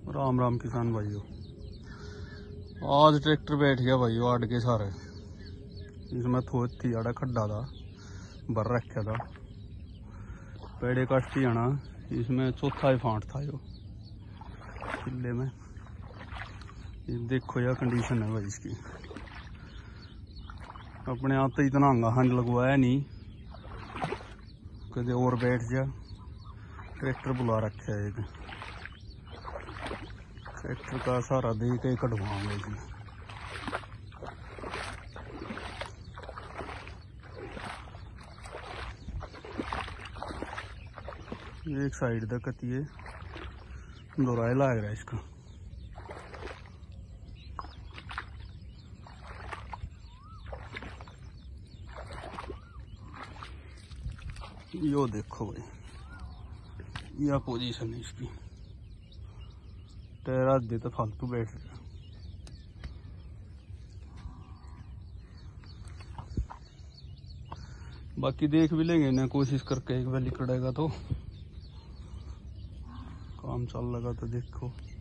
राम राम किसान भाइयों। आज ट्रैक्टर बैठ गया भाइयों आड़ के सारे। इसमें थोड़ी थी आड़ा खड्डा था भर रखा था पेड़े काटती आना। इसमें चौथा ही फांट था यो किले में। ये देखो यार कंडीशन है भाई इसकी। अपने आप तो इतना हंगाहन लगवाया नहीं कदे और बैठ जा। ट्रैक्टर बुला रखा है एक। ट्रैक्टर का सहारा दे के कटवाऊंगा इसमें। एक साइड तक कतिए दोहराए लाग रहा है इसका। यो देखो भाई यह पोजीशन है इसकी। टायर आधे तो फालतू बैठ रहा। बाकी देख भी लेंगे ना कोशिश करके एक बार निकलेगा तो काम चल लगा तो देखो।